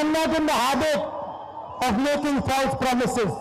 am not in the habit of making false promises.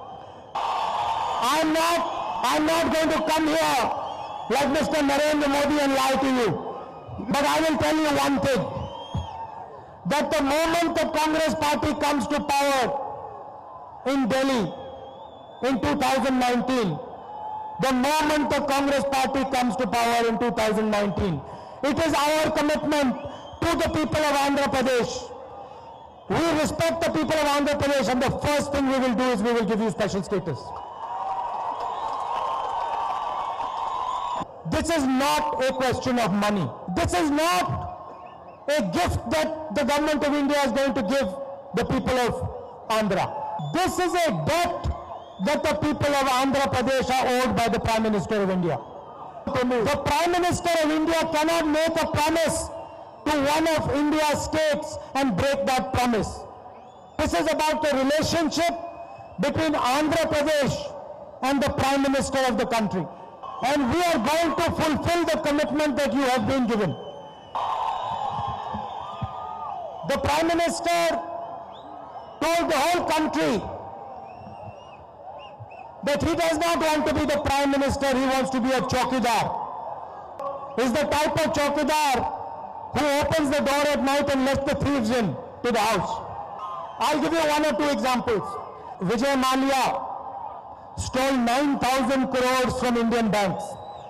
I'm not going to come here like Mr. Narendra Modi and lie to you. But I will tell you one thing, that the moment the Congress party comes to power in Delhi in 2019, the moment the Congress party comes to power in 2019, it is our commitment to the people of Andhra Pradesh. We respect the people of Andhra Pradesh, and the first thing we will do is we will give you special status. This is not a question of money. This is not a gift that the government of India is going to give the people of Andhra. This is a debt that the people of Andhra Pradesh are owed by the Prime Minister of India. The Prime Minister of India cannot make a promise to one of India's states and break that promise. This is about the relationship between Andhra Pradesh and the Prime Minister of the country. And we are going to fulfill the commitment that you have been given. The Prime Minister told the whole country that he does not want to be the Prime Minister, he wants to be a chowkidar. He's the type of chowkidar who opens the door at night and lets the thieves in to the house. I'll give you one or two examples. Vijay Mallya stole 9,000 crores from Indian banks.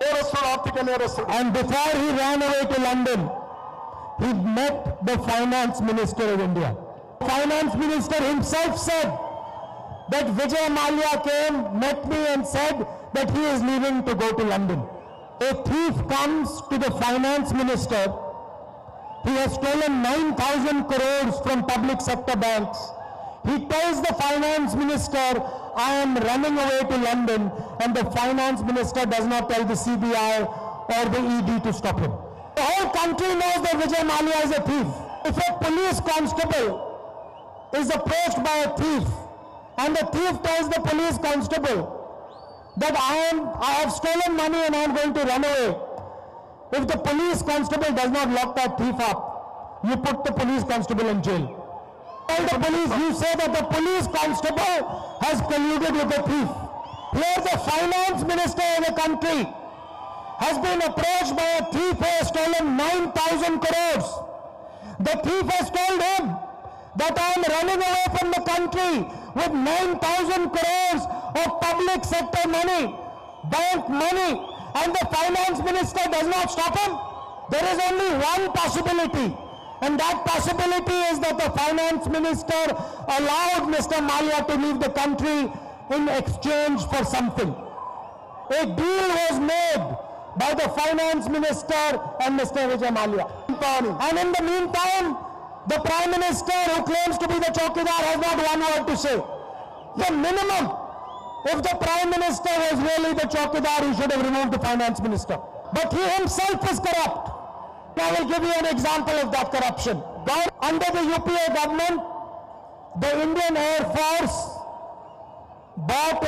And before he ran away to London, he met the Finance Minister of India. The Finance Minister himself said that Vijay Mallya came, met me and said that he is leaving to go to London. A thief comes to the Finance Minister. He has stolen 9,000 crores from public sector banks. He tells the Finance Minister, I am running away to London, and the Finance Minister does not tell the CBI or the ED to stop him. The whole country knows that Vijay Mallya is a thief. If a police constable is approached by a thief, and the thief tells the police constable that I have stolen money and I am going to run away, if the police constable does not lock that thief up, you put the police constable in jail. Tell the police, you say that the police constable has colluded with the thief. Here the Finance Minister of the country has been approached by a thief who has stolen 9,000 crores. The thief has told him that I am running away from the country with 9,000 crores of public sector money, bank money, and the Finance Minister does not stop him. There is only one possibility, and that possibility is that the Finance Minister allowed Mr. Mallya to leave the country in exchange for something. A deal was made by the Finance Minister and Mr. Vijay Mallya. And in the meantime, the Prime Minister, who claims to be the chowkidar, has not one word to say. The minimum, if the Prime Minister was really the chowkidar, he should have removed the Finance Minister. But he himself is corrupt. I will give you an example of that corruption. Under the UPA government, the Indian Air Force bought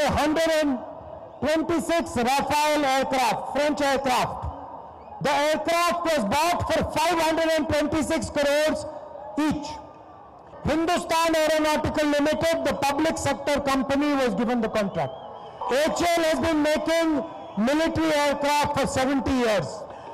126 Rafale aircraft, French aircraft. The aircraft was bought for 526 crores each. Hindustan Aeronautical Limited, the public sector company, was given the contract. HAL has been making military aircraft for 70 years.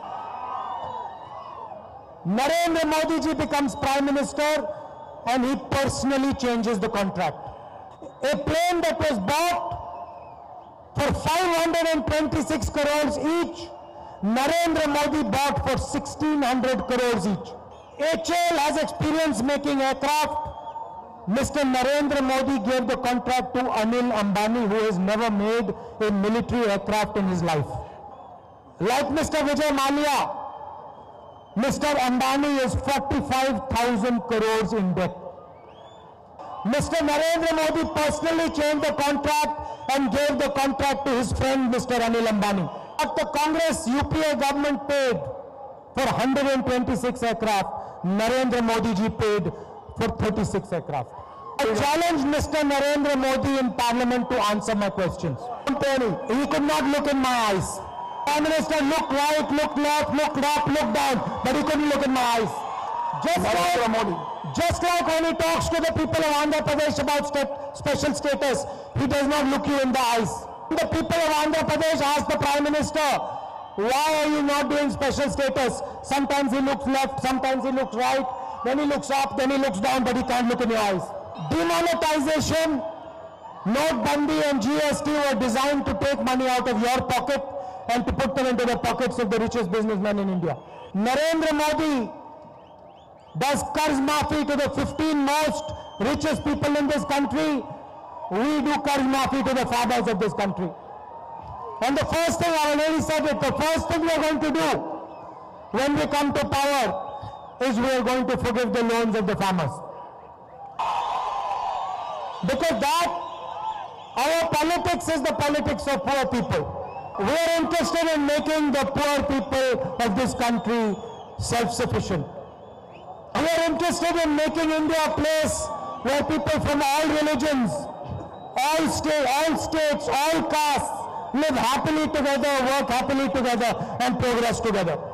Narendra Modi ji becomes Prime Minister and he personally changes the contract. A plane that was bought for 526 crores each, Narendra Modi bought for 1,600 crores each. HAL has experience making aircraft. Mr. Narendra Modi gave the contract to Anil Ambani, who has never made a military aircraft in his life. Like Mr. Vijay Mallya, Mr. Ambani is 45,000 crores in debt. Mr. Narendra Modi personally changed the contract and gave the contract to his friend Mr. Anil Ambani. But the Congress UPA government paid for 126 aircraft, Narendra Modi ji paid for 36 aircraft. I challenged Mr. Narendra Modi in Parliament to answer my questions. He could not look in my eyes. Prime Minister looked right, looked left, looked up, looked down, but he couldn't look in my eyes. Just like when he talks to the people of Andhra Pradesh about special status, he does not look you in the eyes. The people of Andhra Pradesh ask the Prime Minister, why are you not doing special status? Sometimes he looks left, sometimes he looks right, then he looks up, then he looks down, but he can't look in your eyes. Demonetization, Notebandi and GST were designed to take money out of your pocket and to put them into the pockets of the richest businessmen in India. Narendra Modi does Qarz Maafi to the 15 most richest people in this country. We do Qarz Maafi to the fathers of this country. And the first thing, I already said it, the first thing we are going to do when we come to power is we are going to forgive the loans of the farmers. Because that, our politics is the politics of poor people. We are interested in making the poor people of this country self-sufficient. We are interested in making India a place where people from all religions, all states, all castes live happily together, work happily together, and progress together.